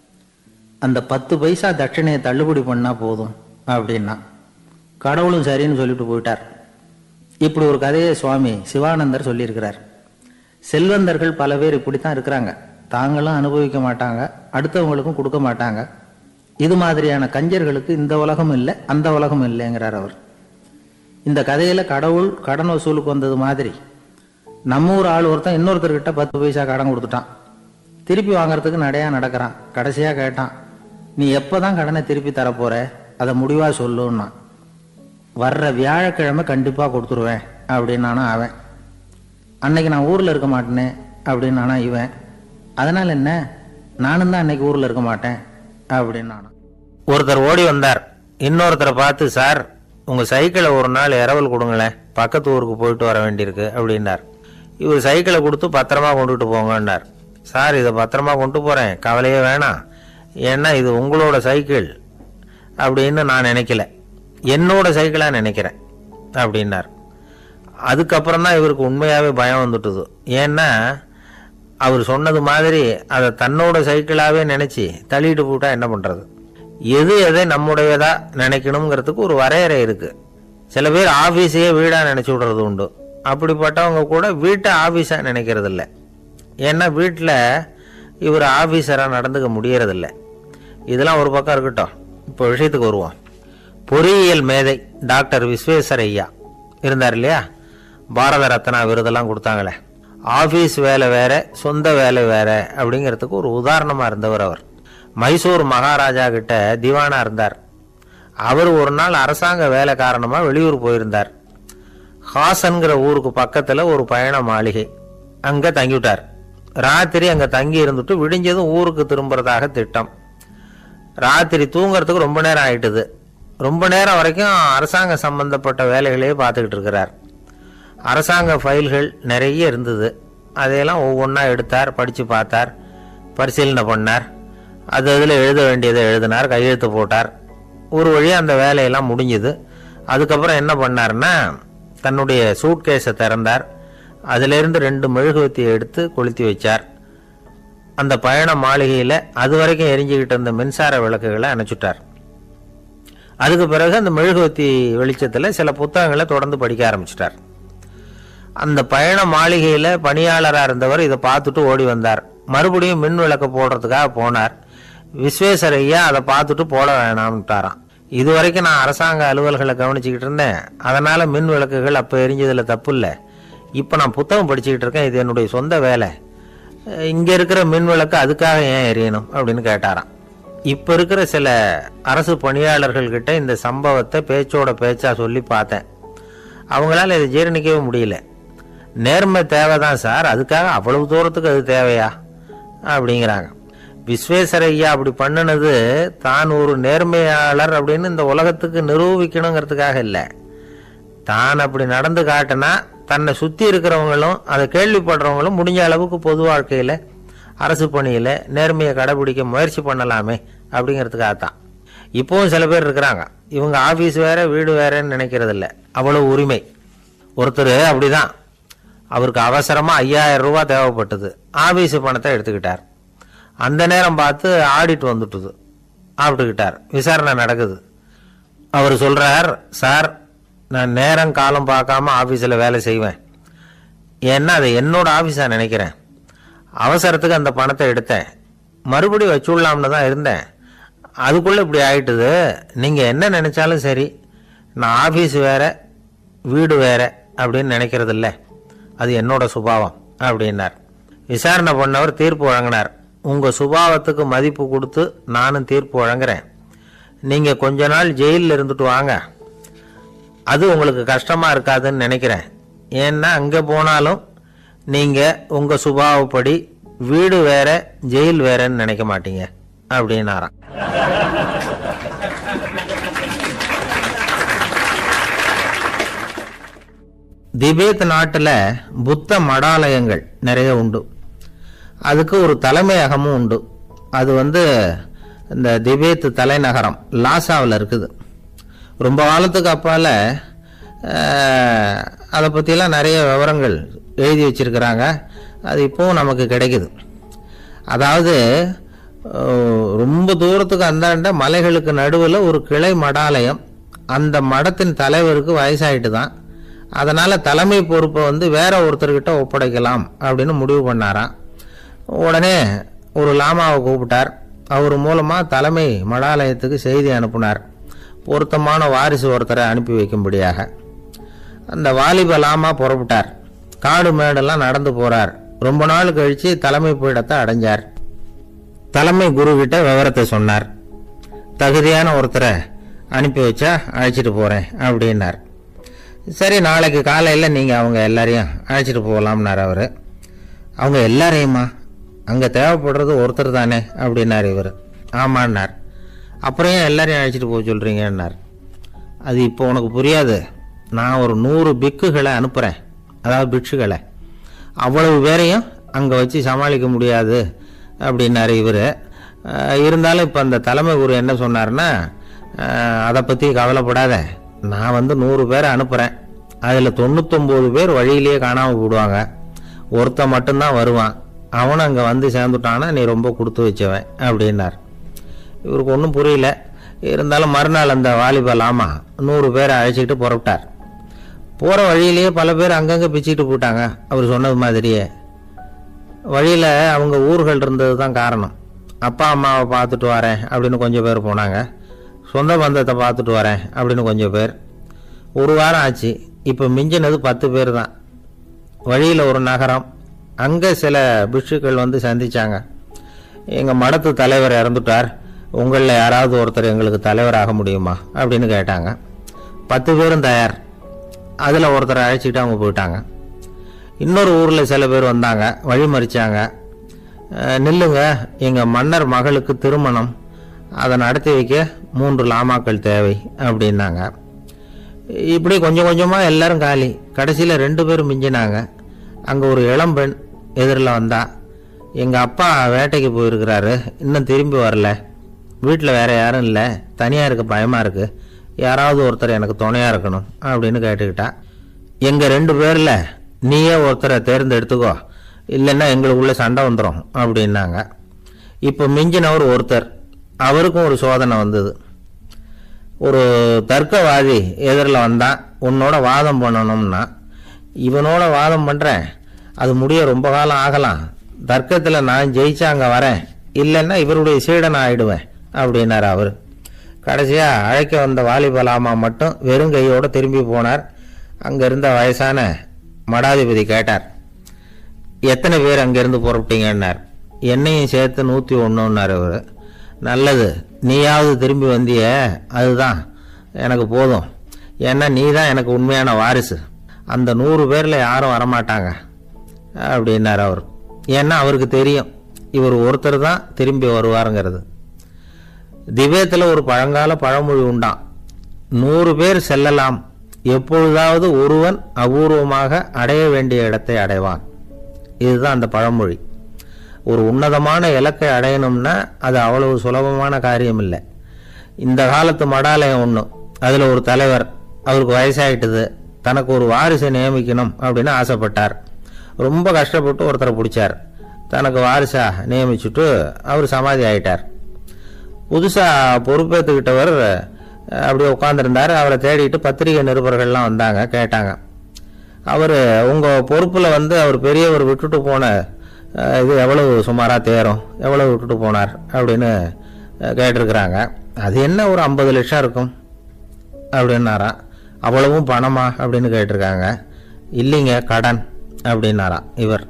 அந்த பத்து பைசா தட்சணையை தள்ளுபடி பண்ணா போதும் அப்படின்னா. கடவுளும் சரின்னு சொல்லிட்டு போயிட்டார். இப்படி ஒரு கதையை சுவாமி சிவானந்தர் சொல்லியிருக்கிறார். செல்வந்தர்கள் பல பேர் இப்படித்தான் இருக்கிறாங்க. தாங்களும் அனுபவிக்க மாட்டாங்க, அடுத்தவங்களுக்கும் கொடுக்க மாட்டாங்க. இது மாதிரியான கஞ்சர்களுக்கு இந்த உலகம் இல்லை அந்த உலகம் இல்லைங்கிறார் அவர். இந்த கதையில கடவுள் கடன் வசூலுக்கு வந்தது மாதிரி நம்ம ஊர் ஆள் ஒருத்தன் இன்னொருத்தர்கிட்ட பத்து பைசா கடன் கொடுத்துட்டான். திருப்பி வாங்கறதுக்கு நடையா நடக்கிறான். கடைசியா கேட்டான், நீ எப்பதான் கடனை திருப்பி தரப்போற, அதை முடிவா சொல்லுன்னா. வர்ற வியாழக்கிழமை கண்டிப்பா கொடுத்துருவேன் அப்படின்னானா அவன். அன்னைக்கு நான் ஊர்ல இருக்க மாட்டேனே அப்படின்னானா இவன். அதனால என்ன, நானும் தான் அன்னைக்கு ஊர்ல இருக்க மாட்டேன் அப்படின்னானா. ஒருத்தர் ஓடி வந்தார். இன்னொருத்தரை பார்த்து, சார் உங்க சைக்கிளை ஒரு நாள் இரவல் கொடுங்களேன், பக்கத்து ஊருக்கு போயிட்டு வர வேண்டியிருக்கு அப்படின்னார். இவர் சைக்கிளை கொடுத்து பத்திரமா கொண்டுட்டு போங்கன்னார். சார் இதை பத்திரமா கொண்டு போறேன், கவலையே வேணாம், ஏன்னா இது உங்களோட சைக்கிள் அப்படின்னு நான் நினைக்கல, என்னோட சைக்கிளா நினைக்கிறேன் அப்படின்னார். அதுக்கப்புறம் தான் இவருக்கு உண்மையாவே பயம் வந்துட்டுது. ஏன்னா அவர் சொன்னது மாதிரி அதை தன்னோட சைக்கிளாவே நினைச்சு தள்ளிட்டு போட்டா என்ன பண்றது. எது எதை நம்முடையதா நினைக்கணுங்கிறதுக்கு ஒரு வரையறை இருக்கு. சில பேர் ஆபீஸையே வீடா நினைச்சு விடுறது உண்டு. அப்படிப்பட்டவங்க கூட வீட்டை ஆபீஸா நினைக்கிறது இல்லை. ஏன்னா வீட்டில் இவர் ஆபீஸரா நடந்துக்க முடியறதில்லை. இதெல்லாம் ஒரு பக்கம் இருக்கட்டும், இப்போ விஷயத்துக்கு வருவோம். பொறியியல் மேதை டாக்டர் விஸ்வேஸ்வரையா இருந்தார் இல்லையா, பாரத ரத்னா விருதெல்லாம் கொடுத்தாங்களே. ஆபீஸ் வேலை வேற சொந்த வேலை வேற அப்படிங்கிறதுக்கு ஒரு உதாரணமா இருந்தவர் அவர். மைசூர் மகாராஜா கிட்ட திவானா இருந்தார். அவர் ஒரு நாள் அரசாங்க வேலை காரணமா வெளியூர் போயிருந்தார். ஹாசன்கிற ஊருக்கு பக்கத்துல ஒரு பயண மாளிகை, அங்க தங்கிவிட்டார். ராத்திரி அங்க தங்கி இருந்துட்டு விடிஞ்சதும் ஊருக்கு திரும்புறதாக திட்டம். ராத்திரி தூங்கறதுக்கு ரொம்ப நேரம் ஆயிட்டுது. ரொம்ப நேரம் வரைக்கும் அரசாங்க சம்பந்தப்பட்ட வேலைகளையே பார்த்துக்கிட்டு இருக்கிறார். அரசாங்க ஃபைல்கள் நிறைய இருந்தது. அதையெல்லாம் ஒவ்வொன்றா எடுத்தார், படிச்சு பார்த்தார், பரிசீலனை பண்ணார். அது அதில் எழுத வேண்டியதை எழுதினார், கையெழுத்து போட்டார். ஒரு வழியாக அந்த வேலையெல்லாம் முடிஞ்சுது. அதுக்கப்புறம் என்ன பண்ணார்னா, தன்னுடைய சூட்கேஸை திறந்தார். அதிலிருந்து ரெண்டு மெழுகுவத்தியை எடுத்து கொளுத்தி வச்சார். அந்த பயண மாளிகையில் அது வரைக்கும் எரிஞ்சுக்கிட்டு இருந்த மின்சார விளக்குகளை அணைச்சுட்டார். அதுக்கு பிறகு அந்த மெழுகுவத்தி வெளிச்சத்தில் சில புத்தகங்களை தொடர்ந்து படிக்க ஆரம்பிச்சிட்டார். அந்த பயண மாளிகையில் பணியாளராக இருந்தவர் இதை பார்த்துட்டு ஓடி வந்தார். மறுபடியும் மின் விளக்கு போடுறதுக்காக போனார். விஸ்வேஸ்வரையா அதை பார்த்துட்டு போட வேணாம்ட்டாராம். இது வரைக்கும் நான் அரசாங்க அலுவல்களை கவனிச்சுக்கிட்டு இருந்தேன், அதனால மின் விளக்குகள் அப்போ எரிஞ்சதில் தப்பு இல்லை. இப்போ நான் புத்தகம் படிச்சுக்கிட்டு இருக்கேன், இது என்னுடைய சொந்த வேலை, இங்கே இருக்கிற மின் விளக்கு அதுக்காக ஏன் எரியணும் அப்படின்னு கேட்டாராம். இப்போ இருக்கிற சில அரசு பணியாளர்கள் கிட்ட இந்த சம்பவத்தை பேச்சோட பேச்சா சொல்லி பார்த்தேன். அவங்களால இதை ஜீரணிக்கவே முடியல. நேர்மை தேவைதான் சார், அதுக்காக அவ்வளவு தூரத்துக்கு அது தேவையா அப்படிங்கிறாங்க. விஸ்வேஸ்வரையா அப்படி பண்ணினது தான் ஒரு நேர்மையாளர் அப்படின்னு இந்த உலகத்துக்கு நிரூபிக்கணுங்கிறதுக்காக இல்லை. தான் அப்படி நடந்து காட்டினா தன்னை சுற்றி இருக்கிறவங்களும் அதை கேள்விப்படுறவங்களும் முடிஞ்ச அளவுக்கு பொது வாழ்க்கையில் அரசு பணியில் நேர்மையை கடைபிடிக்க முயற்சி பண்ணலாமே அப்படிங்கிறதுக்காகத்தான். இப்போவும் சில பேர் இருக்கிறாங்க, இவங்க ஆஃபீஸ் வேற வீடு வேறன்னு நினைக்கிறது இல்லை, அவ்வளவு உரிமை. ஒருத்தர் அப்படிதான், அவருக்கு அவசரமாக ஐயாயிரம் ரூபா தேவைப்பட்டது. ஆஃபீஸு பணத்தை எடுத்துக்கிட்டார். அந்த நேரம் பார்த்து ஆடிட் வந்துட்டுது, ஆப்பிட்டுக்கிட்டார். விசாரணை நடக்குது. அவர் சொல்றார், சார் நான் நேரம் காலம் பார்க்காம ஆஃபீஸில் வேலை செய்வேன், ஏன்னா அதை என்னோட ஆஃபீஸாக நினைக்கிறேன். அவசரத்துக்கு அந்த பணத்தை எடுத்தேன், மறுபடியும் வச்சுடலாம்னு தான் இருந்தேன். அதுக்குள்ளே இப்படி ஆயிட்டுது. நீங்கள் என்ன நினச்சாலும் சரி, நான் ஆஃபீஸ் வேற வீடு வேற அப்படின்னு நினைக்கிறது இல்லை, அது என்னோட சுபாவம் அப்படின்னார். விசாரணை பண்ணவர் தீர்ப்பு வழங்கினார். உங்கள் சுபாவத்துக்கு மதிப்பு கொடுத்து நானும் தீர்ப்பு வழங்குறேன். நீங்கள் கொஞ்ச நாள் ஜெயிலில் இருந்துட்டு வாங்க, அது உங்களுக்கு கஷ்டமாக இருக்காதுன்னு நினைக்கிறேன். ஏன்னா அங்கே போனாலும் நீங்கள் உங்கள் சுபாவப்படி வீடு வேற ஜெயில் வேறன்னு நினைக்க மாட்டீங்க அப்படின்னாராம். திபேத் நாட்டில் புத்த மடாலயங்கள் நிறைய உண்டு. அதுக்கு ஒரு தலைமையகமும் உண்டு. அது வந்து இந்த திபேத் தலைநகரம் லாசாவில் இருக்குது. ரொம்ப காலத்துக்கு அப்பால் அதை பற்றிலாம் நிறைய விவரங்கள் எழுதி வச்சிருக்கிறாங்க. அது இப்போவும் நமக்கு கிடைக்குது. அதாவது ரொம்ப தூரத்துக்கு அந்தாண்ட மலைகளுக்கு நடுவில் ஒரு கிளை மடாலயம். அந்த மடத்தின் தலைவருக்கு வயசாயிட்டு தான், அதனால் தலைமை பொறுப்பை வந்து வேற ஒருத்தர்கிட்ட ஒப்படைக்கலாம் அப்படின்னு முடிவு பண்ணாராம். உடனே ஒரு லாமாவை கூப்பிட்டார். அவர் மூலமாக தலைமை மடாலயத்துக்கு செய்தி அனுப்புனார், பொருத்தமான வாரிசு ஒருத்தரை அனுப்பி வைக்கும்படியாக. அந்த வாலிப லாமா புறப்பட்டார். காடு மேடெல்லாம் நடந்து போகிறார். ரொம்ப நாள் கழித்து தலைமை பீடத்தை அடைஞ்சார். தலைமை குரு கிட்ட விவரத்தை சொன்னார். தகுதியான ஒருத்தரை அனுப்பி வச்சா அழைச்சிட்டு போகிறேன் அப்படின்னார். சரி, நாளைக்கு காலையில் நீங்கள் அவங்க எல்லாரையும் அழைச்சிட்டு போகலாம்னார் அவர். அவங்க எல்லாரையுமா? அங்கே தேவைப்படுறது ஒருத்தர் தானே அப்படின்னார் இவர். ஆமான்னார். அப்புறம் ஏன் எல்லாரையும் அழைச்சிட்டு போக சொல்கிறீங்கன்னார். அது இப்போ உனக்கு புரியாது. நான் ஒரு நூறு பிக்குகளை அனுப்புகிறேன், அதாவது பிக்ஷுகளை. அவ்வளவு பேரையும் அங்கே வச்சு சமாளிக்க முடியாது அப்படின்னாரு இவர். இருந்தாலும் இப்போ அந்த தலைமை குரு என்ன சொன்னார்னா, அதை பற்றி கவலைப்படாத, நான் வந்து நூறு பேரை அனுப்புகிறேன். அதில் தொண்ணூத்தொம்பது பேர் வழியிலேயே காணாமல் போடுவாங்க, ஒருத்தன் மட்டும்தான் வருவான். அவனும் அங்கே வந்து சேர்ந்துட்டான்னா நீ ரொம்ப கொடுத்து வச்சவன் அப்படின்னார். இவருக்கு ஒன்றும் புரியல. இருந்தாலும் மறுநாள் அந்த வாலிப லாமா நூறு பேரை அழைச்சிக்கிட்டு புறப்பட்டார். போகிற வழியிலேயே பல பேர் அங்கங்கே பிச்சுக்கிட்டு போட்டாங்க. அவர் சொன்னது மாதிரியே வழியில் அவங்க ஊர்கள் இருந்தது தான் காரணம். அப்பா அம்மாவை பார்த்துட்டு வரேன் அப்படின்னு கொஞ்சம் பேர் போனாங்க. சொந்த பந்தத்தை பார்த்துட்டு வரேன் அப்படின்னு கொஞ்சம் பேர். ஒரு வாரம் ஆச்சு. இப்போ மிஞ்சினது பத்து பேர் தான். வழியில் ஒரு நகரம், அங்கே சில பிக்ஷுக்கள் வந்து சந்திச்சாங்க. எங்கள் மடத்து தலைவர் இறந்துட்டார், உங்களில் யாராவது ஒருத்தர் எங்களுக்கு தலைவராக முடியுமா அப்படின்னு கேட்டாங்க. பத்து பேரும் தயார். அதில் ஒருத்தரை அழைச்சிட்டு அவங்க போயிட்டாங்க. இன்னொரு ஊரில் சில பேர் வந்தாங்க, வழி மறிச்சாங்க. நில்லுங்க, எங்கள் மன்னர் மகளுக்கு திருமணம், அதை நடத்தி வைக்க மூன்று லாமாக்கள் தேவை அப்படின்னாங்க. இப்படி கொஞ்சம் கொஞ்சமாக எல்லாரும் காலி. கடைசியில் ரெண்டு பேரும் மிஞ்சினாங்க. அங்கே ஒரு இளம்பெண் எதிரில் வந்தா. எங்கள் அப்பா வேட்டைக்கு போயிருக்கிறாரு, இன்னும் திரும்பி வரல, வீட்டில் வேறு யாரும் இல்லை, தனியாக இருக்க பயமாக இருக்குது, யாராவது ஒருத்தர் எனக்கு துணையாக இருக்கணும் அப்படின்னு கேட்டுக்கிட்டா. எங்கள் ரெண்டு பேரில் நீயே ஒருத்தரை தேர்ந்தெடுத்துக்கோ, இல்லைன்னா எங்களுக்குள்ளே சண்டை வந்துடும் அப்படின்னாங்க. இப்போ மிஞ்சினவர் ஒருத்தர். அவருக்கும் ஒரு சோதனை வந்தது. ஒரு தர்க்கவாதி எதிரில் வந்தான். உன்னோட வாதம் பண்ணணும்னா. இவனோட வாதம் பண்ணுறேன், அது முடிய ரொம்ப காலம் ஆகலாம், தர்க்கத்தில் நான் ஜெயிச்சா அங்கே வரேன், இல்லைன்னா இவருடைய சீடனை ஆயிடுவேன் அப்படின்னார் அவர். கடைசியாக அழைக்க வந்த வாலிபலாமா மட்டும் வெறும் கையோடு திரும்பி போனார். அங்கே இருந்த வயசான மடாதிபதி கேட்டார், எத்தனை பேர் அங்கேருந்து புறப்பட்டீங்கன்னார். என்னையும் சேர்த்து நூற்றி ஒன்றுன்னார் அவர். நல்லது, நீயாவது திரும்பி வந்திய, அதுதான் எனக்கு போதும், ஏன்னா நீ தான் எனக்கு உண்மையான வாரிசு, அந்த நூறு பேரில் யாரும் வரமாட்டாங்க அப்படின்னார் அவர். ஏன்னா அவருக்கு தெரியும் இவர் ஒருத்தர் தான் திரும்பி வருவாருங்கிறது. திபேத்தில் ஒரு பழங்கால பழமொழி உண்டாம், நூறு பேர் செல்லலாம், எப்பொழுதாவது ஒருவன் அபூர்வமாக அடைய வேண்டிய இடத்தை அடைவான். இதுதான் அந்த பழமொழி. ஒரு உன்னதமான இலக்கை அடையணும்னா அது அவ்வளவு சுலபமான காரியம் இல்லை. இந்த காலத்து மடாலயம் ஒன்று, அதில் ஒரு தலைவர், அவருக்கு வயசாயிட்டுது, தனக்கு ஒரு வாரிசை நியமிக்கணும் அப்படின்னு ஆசைப்பட்டார். ரொம்ப கஷ்டப்பட்டு ஒருத்தரை பிடிச்சார், தனக்கு வாரிசா நியமிச்சுட்டு அவர் சமாதி ஆயிட்டார். புதுசாக பொறுப்பேற்றுக்கிட்டவர் அப்படியே உட்காந்துருந்தார். அவரை தேடிட்டு பத்திரிகை நிருபர்கள்லாம் வந்தாங்க, கேட்டாங்க, அவர் உங்கள் பொறுப்பில் வந்து அவர் பெரியவர் விட்டுட்டு போன இது எவ்வளவு சுமாராக தேரும், எவ்வளவு விட்டுட்டு போனார் அப்படின்னு கேட்டிருக்கிறாங்க. அது என்ன ஒரு ஐம்பது லட்சம் இருக்கும் அப்படின்னாராம். அவ்வளவும் பணமா அப்படின்னு கேட்டிருக்காங்க. இல்லைங்க, கடன் அப்படின்னாராம் இவர்.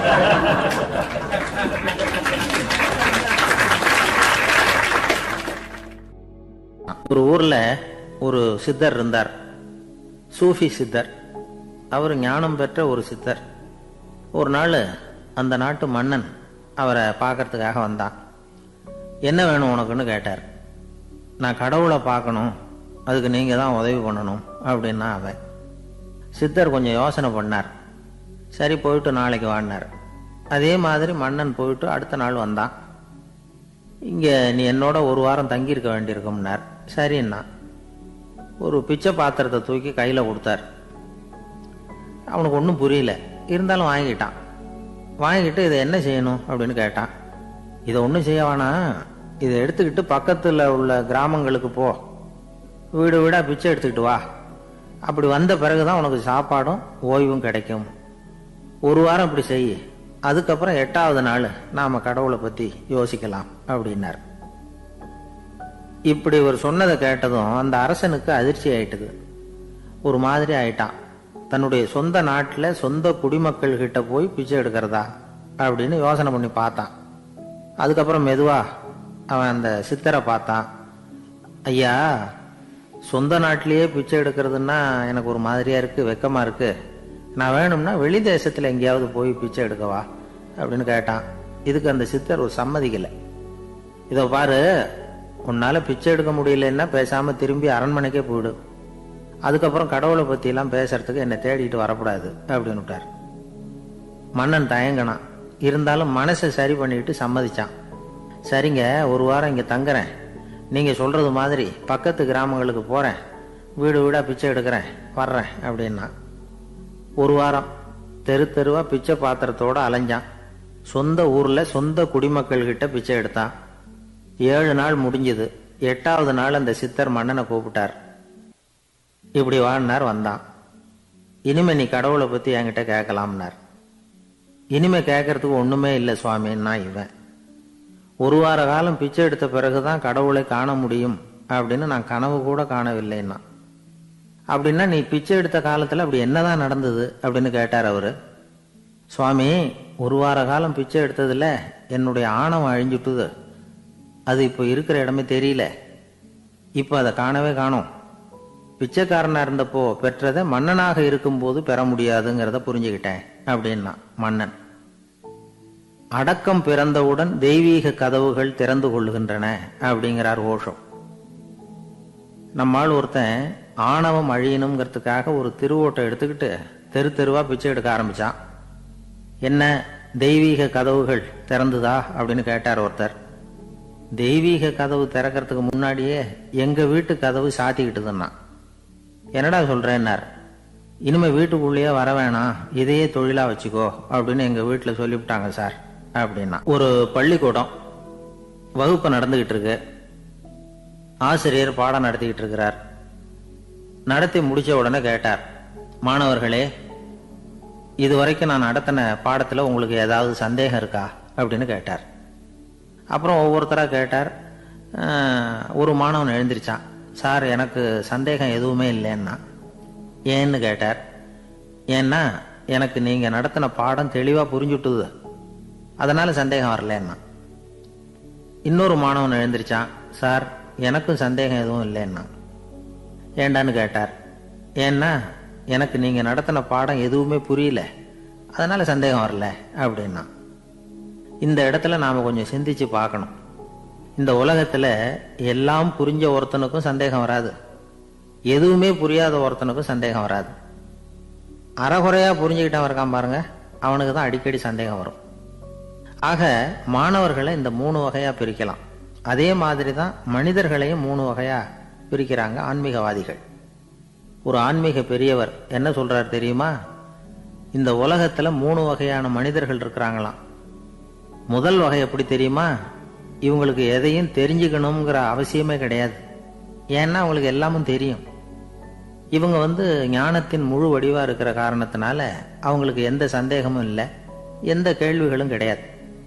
ஒரு ஊரில் ஒரு சித்தர் இருந்தார், சூஃபி சித்தர். அவர் ஞானம் பெற்ற ஒரு சித்தர். ஒரு நாள் அந்த நாட்டு மன்னன் அவரை பார்க்கறதுக்காக வந்தான். என்ன வேணும் உனக்குன்னு கேட்டார். நான் கடவுளை பார்க்கணும், அதுக்கு நீங்கள் தான் உதவி பண்ணணும் அப்படின்னா அவன். சித்தர் கொஞ்சம் யோசனை பண்ணார். சரி, போயிட்டு நாளைக்கு வாடினார். அதே மாதிரி மன்னன் போயிட்டு அடுத்த நாள் வந்தான். இங்கே நீ என்னோட ஒரு வாரம் தங்கியிருக்க வேண்டியிருக்கும்னார். சரின்னா ஒரு பிச்சை பாத்திரத்தை தூக்கி கையில் கொடுத்தார். அவனுக்கு ஒன்றும் புரியல, இருந்தாலும் வாங்கிட்டான். வாங்கிட்டு இதை என்ன செய்யணும் அப்படின்னு கேட்டான். இதை ஒன்றும் செய்ய வேணாம், இதை எடுத்துக்கிட்டு பக்கத்தில் உள்ள கிராமங்களுக்கு போ, வீடு வீடாக பிச்சை எடுத்துக்கிட்டு வா. அப்படி வந்த பிறகுதான் உனக்கு சாப்பாடும் ஓய்வும் கிடைக்கும். ஒரு வாரம் இப்படி செய், அதுக்கப்புறம் எட்டாவது நாள் நாம் கடவுளை பற்றி யோசிக்கலாம் அப்படின்னார். இப்படி ஒரு சொன்னதை கேட்டதும் அந்த அரசனுக்கு அதிர்ச்சி ஆயிட்டுது. ஒரு மாதிரி ஆயிட்டான். தன்னுடைய சொந்த நாட்டில் சொந்த குடிமக்கள் கிட்ட போய் பிச்சை எடுக்கிறதா அப்படின்னு யோசனை பண்ணி பார்த்தான். அதுக்கப்புறம் மெதுவா அவன் அந்த சித்தரை பார்த்தான். ஐயா, சொந்த நாட்டிலேயே பிச்சை எடுக்கிறதுன்னா எனக்கு ஒரு மாதிரியா இருக்கு, வெக்கமா இருக்கு. நான் வேணும்னா வெளி தேசத்துல எங்கேயாவது போய் பிச்சை எடுக்கவா அப்படின்னு கேட்டான். இதுக்கு அந்த சித்தர் ஒரு சம்மதிக்கலை. இதோ பாரு, உன்னால பிச்சை எடுக்க முடியலன்னா பேசாம திரும்பி அரண்மனைக்கே போயிடு, அதுக்கப்புறம் கடவுளை பத்தி எல்லாம் பேசுறதுக்கு என்னை தேடிட்டு வரக்கூடாது அப்படின்னு விட்டார். மன்னன் தயங்கினான், இருந்தாலும் மனசை சரி பண்ணிட்டு சம்மதிச்சான். சரிங்க, ஒரு வாரம் இங்க தங்குறேன், நீங்க சொல்றது மாதிரி பக்கத்து கிராமங்களுக்கு போறேன், வீடு வீடா பிச்சை எடுக்கிறேன், வர்றேன் அப்படின்னா. ஒரு வாரம் தெரு தெருவா பிச்சை பாத்திரத்தோட அலைஞ்சான். சொந்த ஊர்ல சொந்த குடிமக்கள் கிட்ட பிச்சை எடுத்தான். ஏழு நாள் முடிஞ்சது. எட்டாவது நாள் அந்த சித்தர் மன்னனை கூப்பிட்டார். இப்படி வாழ்னார். வந்தான். இனிமே நீ கடவுளை பத்தி என்கிட்ட கேட்கலாம்னார். இனிமே கேட்கறதுக்கு ஒண்ணுமே இல்லை சுவாமின்னா இவன். ஒரு வார காலம் பிச்சை எடுத்த பிறகுதான் கடவுளை காண முடியும் அப்படின்னு நான் கனவு கூட காணவில்லைன்னா. அப்படின்னா நீ பிச்சை எடுத்த காலத்துல அப்படி என்னதான் நடந்தது அப்படின்னு கேட்டார் அவரு. சுவாமி, ஒரு வார காலம் பிச்சை எடுத்ததுல என்னுடைய ஆணவம் அழிஞ்சுட்டுது. அது இப்போ இருக்கிற இடமே தெரியல. இப்போ அதை காணவே காணோம். பிச்சைக்காரனா இருந்தப்போ பெற்றதை மன்னனாக இருக்கும்போது பெற முடியாதுங்கிறத புரிஞ்சுக்கிட்டேன் அப்படின்னா மன்னன். அடக்கம் பிறந்தவுடன் தெய்வீக கதவுகள் திறந்து கொள்ளுகின்றன அப்படிங்கிறார் ஓஷோ. நம்மால் ஒருத்தன் ஆணவம் அழியணுங்கிறதுக்காக ஒரு திருவோட்டை எடுத்துக்கிட்டு தெரு தெருவா பிச்சை எடுக்க ஆரம்பிச்சான். என்ன, தெய்வீக கதவுகள் திறந்துதா அப்படின்னு கேட்டார் ஒருத்தர். தெய்வீக கதவு திறக்கிறதுக்கு முன்னாடியே எங்க வீட்டு கதவு சாத்திக்கிட்டுதுன்னா. என்னடா சொல்றேன்னார். இனிமே வீட்டுக்குள்ளேயே வர வேணாம், இதையே தொழிலா வச்சுக்கோ அப்படின்னு எங்க வீட்டுல சொல்லிவிட்டாங்க சார் அப்படின்னா. ஒரு பள்ளிக்கூடம் வகுப்பு நடந்துகிட்டு இருக்கு. ஆசிரியர் பாடம் நடத்திக்கிட்டு இருக்கிறார். நடத்தி முடிச்ச உடனே கேட்டார், மாணவர்களே, இதுவரைக்கும் நான் நடத்தின பாடத்துல உங்களுக்கு ஏதாவது சந்தேகம் இருக்கா அப்படின்னு கேட்டார். அப்புறம் ஒவ்வொருத்தரா கேட்டார். ஒரு மாணவன் எழுந்திருச்சான். சார், எனக்கு சந்தேகம் எதுவுமே இல்லைன்னா. ஏன்னு கேட்டார். ஏன்னா எனக்கு நீங்க நடத்தின பாடம் தெளிவா புரிஞ்சுட்டுது, அதனால சந்தேகம் வரலன்னா. இன்னொரு மாணவன் எழுந்திருச்சான். சார், எனக்கும் சந்தேகம் எதுவும் இல்லைன்னா. ஏண்டான்னு கேட்டார். ஏன்னா எனக்கு நீங்க நடத்தின பாடம் எதுவுமே புரியல, அதனால சந்தேகம் வரல அப்படின்னா. இந்த இடத்துல நாம கொஞ்சம் சிந்திச்சு பார்க்கணும். இந்த உலகத்துல எல்லாம் புரிஞ்ச ஒருத்தனுக்கும் சந்தேகம் வராது, எதுவுமே புரியாத ஒருத்தனுக்கும் சந்தேகம் வராது. அறகுறையா புரிஞ்சுக்கிட்டவன் இருக்கான் பாருங்க, அவனுக்கு தான் அடிக்கடி சந்தேகம் வரும். ஆக மாணவர்களை இந்த மூணு வகையா பிரிக்கலாம். அதே மாதிரி தான் மனிதர்களையும் மூணு வகையா பிரிக்கிறாங்க ஆன்மீகவாதிகள். ஒரு ஆன்மீக பெரியவர் என்ன சொல்றார் தெரியுமா? இந்த உலகத்துல மூணு வகையான மனிதர்கள் இருக்கிறாங்களாம். முதல் வகை எப்படி தெரியுமா? இவங்களுக்கு எதையும் தெரிஞ்சுக்கணுங்கிற அவசியமே கிடையாது. ஏன்னா அவங்களுக்கு எல்லாமும் தெரியும். இவங்க வந்து ஞானத்தின் முழு வடிவா இருக்கிற காரணத்தினால அவங்களுக்கு எந்த சந்தேகமும் இல்லை, எந்த கேள்விகளும் கிடையாது.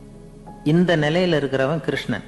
இந்த நிலையில இருக்கிறவன் கிருஷ்ணன்.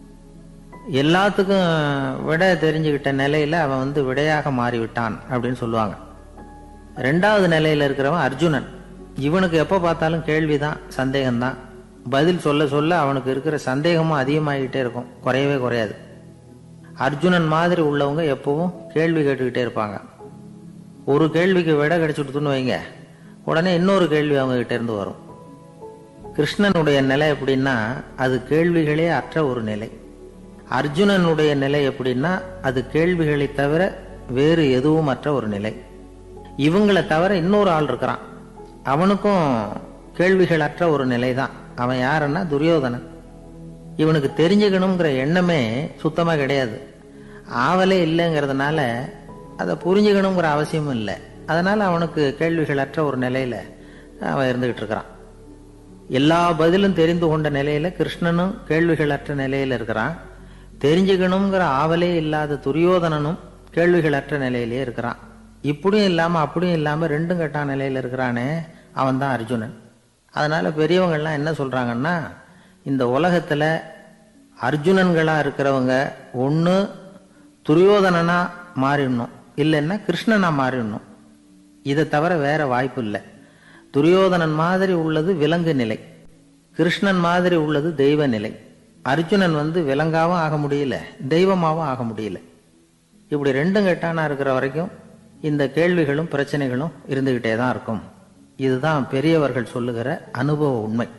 எல்லாத்துக்கும் விட தெரிஞ்சுக்கிட்ட நிலையில அவன் வந்து விடையாக மாறிவிட்டான் அப்படின்னு சொல்லுவாங்க. ரெண்டாவது நிலையில இருக்கிறவன் அர்ஜுனன். இவனுக்கு எப்போ பார்த்தாலும் கேள்விதான், சந்தேகம்தான். பதில் சொல்ல சொல்ல அவனுக்கு இருக்கிற சந்தேகமும் அதிகமாகிட்டே இருக்கும், குறையவே குறையாது. அர்ஜுனன் மாதிரி உள்ளவங்க எப்பவும் கேள்வி கேட்டுக்கிட்டே இருப்பாங்க. ஒரு கேள்விக்கு விட கிடைச்சுட்டுன்னு வைங்க, உடனே இன்னொரு கேள்வி அவங்க கிட்ட இருந்து வரும். கிருஷ்ணனுடைய நிலை எப்படின்னா அது கேள்விகளே அற்ற ஒரு நிலை. அர்ஜுனனுடைய நிலை எப்படின்னா அது கேள்விகளை தவிர வேறு எதுவும் அற்ற ஒரு நிலை. இவங்களை தவிர இன்னொரு ஆள் இருக்கிறான், அவனுக்கும் கேள்விகள் அற்ற ஒரு நிலை தான். அவன் யாருன்னா துரியோதனன். இவனுக்கு தெரிஞ்சுக்கணுங்கிற எண்ணமே சுத்தமா கிடையாது. ஆவலே இல்லைங்கிறதுனால அதை புரிஞ்சுக்கணுங்கிற அவசியமும் இல்லை. அதனால அவனுக்கு கேள்விகள் அற்ற ஒரு நிலையில அவன் இருந்துகிட்டு இருக்கிறான். எல்லா பதிலும் தெரிந்து கொண்ட நிலையில கிருஷ்ணனும் கேள்விகள் அற்ற நிலையில இருக்கிறான். தெரிஞ்சுக்கணுங்கிற ஆவலே இல்லாத துரியோதனனும் கேள்விகள் அற்ற நிலையிலே இருக்கிறான். இப்படியும் இல்லாம அப்படியும் இல்லாம ரெண்டும் கட்டான நிலையில இருக்கிறானே, அவன் தான் அர்ஜுனன். அதனால பெரியவங்கள்லாம் என்ன சொல்றாங்கன்னா, இந்த உலகத்துல அர்ஜுனன்களா இருக்கிறவங்க ஒண்ணு துரியோதனனா மாறிடணும், இல்லைன்னா கிருஷ்ணனா மாறிடணும். இதை தவிர வேற வாய்ப்பு இல்லை. துரியோதனன் மாதிரி உள்ளது விலங்கு நிலை, கிருஷ்ணன் மாதிரி உள்ளது தெய்வ நிலை. அர்ஜுனன் வந்து விலங்காவும் ஆக முடியல, தெய்வமாவும் ஆக முடியல. இப்படி ரெண்டும் கெட்டானா இருக்கிற வரைக்கும் இந்த கேள்விகளும் பிரச்சனைகளும் இருந்துகிட்டே தான் இருக்கும். இதுதான் பெரியவர்கள் சொல்லுகிற அனுபவ உண்மை.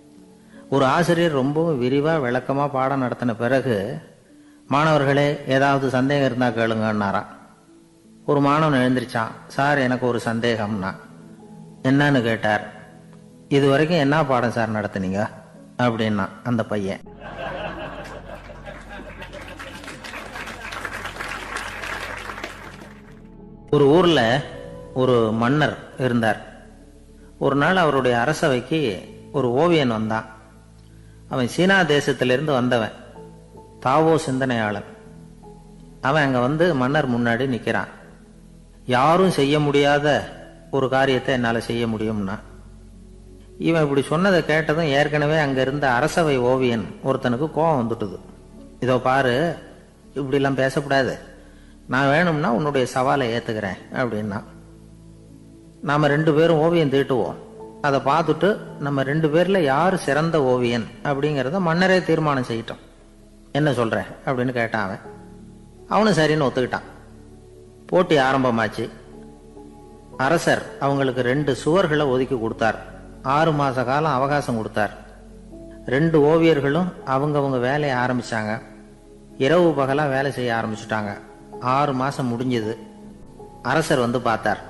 ஒரு ஆசிரியர் ரொம்பவும் விரிவா விளக்கமா பாடம் நடத்தின பிறகு, மாணவர்களே ஏதாவது சந்தேகம் இருந்தா கேளுங்கன்னாராம். ஒரு மாணவன் எழுந்திருச்சான். சார் எனக்கு ஒரு சந்தேகம்னா. என்னன்னு கேட்டார். இது வரைக்கும் என்ன பாடம் சார் நடத்துனீங்க அப்படின்னா அந்த பையன். ஒரு ஊர்ல ஒரு மன்னர் இருந்தார். ஒரு நாள் அவருடைய அரசவைக்கு ஒரு ஓவியன் வந்தான். அவன் சீனா தேசத்திலிருந்து வந்தவன், தாவோ சிந்தனையாளன். அவன் அங்க வந்து மன்னர் முன்னாடி நிக்கிறான். யாரும் செய்ய முடியாத ஒரு காரியத்தை என்னால செய்ய முடியும்னா. இவன் இப்படி சொன்னதை கேட்டதும் ஏற்கனவே அங்க இருந்த அரசவை ஓவியன் ஒருத்தனுக்கு கோபம் வந்துட்டுது. இதோ பாரு, இப்படி எல்லாம் பேசக்கூடாது, நான் வேணும்னா உன்னுடைய சவாலை ஏத்துக்கிறேன் அப்படின்னா. நாம ரெண்டு பேரும் ஓவியம் தீட்டுவோம், அதை பார்த்துட்டு நம்ம ரெண்டு பேர்ல யாரு சிறந்த ஓவியன் அப்படிங்கிறத மன்னரே தீர்மானம் செய்யட்டும், என்ன சொல்ற அப்படின்னு கேட்டான் அவன். அவனும் சரின்னு ஒத்துக்கிட்டான். போட்டி ஆரம்பமாச்சு. அரசர் அவங்களுக்கு ரெண்டு சுவர்களை ஒதுக்கி கொடுத்தார். ஆறு மாச காலம் அவகாசம் கொடுத்தார். ரெண்டு ஓவியர்களும் அவங்கவங்க வேலையை ஆரம்பிச்சாங்க. இரவு பகலா வேலை செய்ய ஆரம்பிச்சுட்டாங்க. ஆறு மாசம் முடிஞ்சது. அரசர் வந்து பார்த்தார்.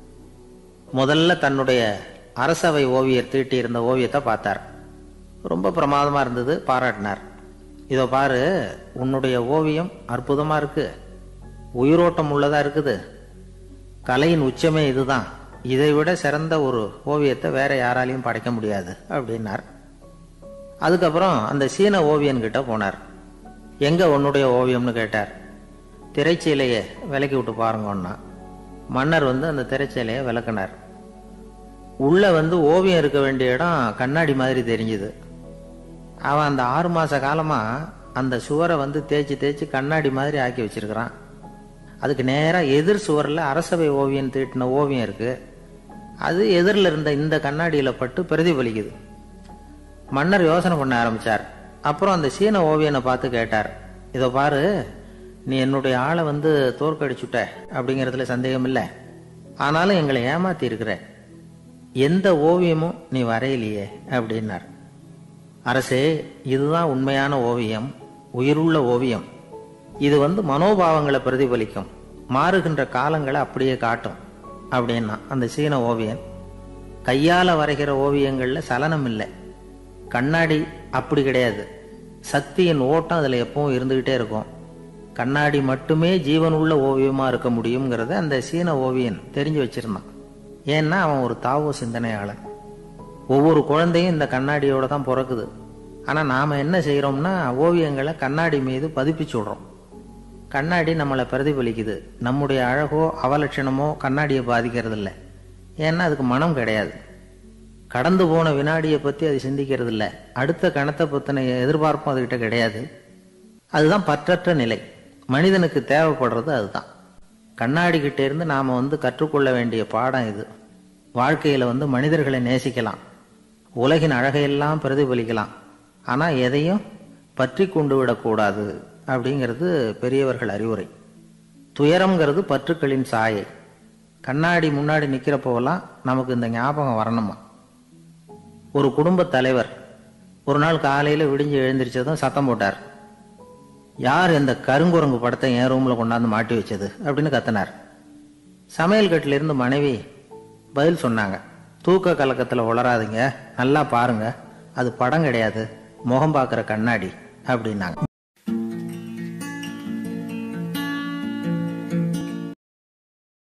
முதல்ல தன்னுடைய அரசவை ஓவியர் தீட்டி இருந்த ஓவியத்தை பார்த்தார். ரொம்ப பிரமாதமா இருந்தது, பாராட்டினார். இதோ பாரு, உன்னுடைய ஓவியம் அற்புதமா இருக்கு, உயிரோட்டம் உள்ளதா இருக்குது, கலையின் உச்சமே இதுதான், இதை விட சிறந்த ஒரு ஓவியத்தை வேற யாராலையும் படைக்க முடியாது அப்படின்னார். அதுக்கப்புறம் அந்த சீன ஓவியன் கிட்ட போனார். எங்க உன்னுடைய ஓவியம்னு கேட்டார். திரைச்சீலையை விலக்கி விட்டு பாருங்கன்னா. மன்னர் வந்து அந்த திரைச்சீலையை விளக்குனார். உள்ள வந்து ஓவியம் இருக்க வேண்டிய இடம் கண்ணாடி மாதிரி தெரிஞ்சுது. அவன் அந்த ஆறு மாச காலமா அந்த சுவரை வந்து தேய்ச்சி தேய்ச்சி கண்ணாடி மாதிரி ஆக்கி வச்சிருக்கிறான். அதுக்கு நேரா எதிர் சுவரில் அரசவை ஓவியம் தீட்டின ஓவியம் இருக்கு. அது எதிரில் இருந்த இந்த கண்ணாடியில பட்டு பிரதிபலிக்குது. மன்னர் யோசனை பண்ண ஆரம்பிச்சார். அப்புறம் அந்த சீன ஓவியனை பார்த்து கேட்டார். இதோ பாரு, நீ என்னுடைய ஆளை வந்து தோற்கடிச்சுட்ட அப்படிங்கிறதுல சந்தேகம் இல்லை, ஆனாலும் எங்களை ஏமாத்தி இருக்கிற, எந்த ஓவியமும் நீ வரையிலையே அப்படின்னார். அரசே, இதுதான் உண்மையான ஓவியம், உயிருள்ள ஓவியம். இது வந்து மனோபாவங்களை பிரதிபலிக்கும், மாறுகின்ற காலங்களை அப்படியே காட்டும் அப்படின்னா அந்த சீன ஓவியன். கையால வரைகிற ஓவியங்கள்ல சலனம் இல்லை, கண்ணாடி அப்படி கிடையாது, சக்தியின் ஓட்டம் அதுல எப்பவும் இருந்துகிட்டே இருக்கும். கண்ணாடி மட்டுமே ஜீவனுள்ள ஓவியமா இருக்க முடியுங்கிறத அந்த சீன ஓவியன் தெரிஞ்சு வச்சிருந்தான். ஏன்னா அவன் ஒரு தாவோ சிந்தனையாளன். ஒவ்வொரு குழந்தையும் இந்த கண்ணாடியோட தான் பிறக்குது. ஆனா நாம என்ன செய்யறோம்னா ஓவியங்களை கண்ணாடி மீது பதிப்பிச்சு விடுறோம். கண்ணாடி நம்மளை பிரதிபலிக்குது. நம்முடைய அழகோ அவலட்சணமோ கண்ணாடியை பாதிக்கிறது இல்லை. ஏன்னா அதுக்கு மனம் கிடையாது. கடந்து போன வினாடியை பற்றி அது சிந்திக்கிறது இல்லை. அடுத்த கணத்தை பற்றின எதிர்பார்ப்பும் அதுகிட்ட கிடையாது. அதுதான் பற்றற்ற நிலை. மனிதனுக்கு தேவைப்படுறது அதுதான். கண்ணாடி கிட்டே இருந்து நாம் வந்து கற்றுக்கொள்ள வேண்டிய பாடம் இது. வாழ்க்கையில் வந்து மனிதர்களை நேசிக்கலாம், உலகின் அழகையெல்லாம் பிரதிபலிக்கலாம், ஆனால் எதையும் பற்றி கொண்டு விடக்கூடாது அப்படிங்கிறது பெரியவர்கள் அறிவுரை. துயரம்ங்கிறது பற்றுக்களின் சாயை. கண்ணாடி முன்னாடி நிற்கிறப்போவெல்லாம் நமக்கு இந்த ஞாபகம் வரணுமா. ஒரு குடும்ப தலைவர் ஒரு நாள் காலையில் விடிஞ்சு எழுந்திரிச்சதும் சத்தம் போட்டார். யார் இந்த கருங்குரங்கு படத்தை என் ரூமில் கொண்டாந்து மாட்டி வச்சது அப்படின்னு கத்தினார். சமையல் கட்டிலிருந்து மனைவி பதில் சொன்னாங்க. தூக்க கலக்கத்தில் உளராதுங்க, நல்லா பாருங்க, அது படம் கிடையாது, முகம் பார்க்குற கண்ணாடி அப்படின்னாங்க.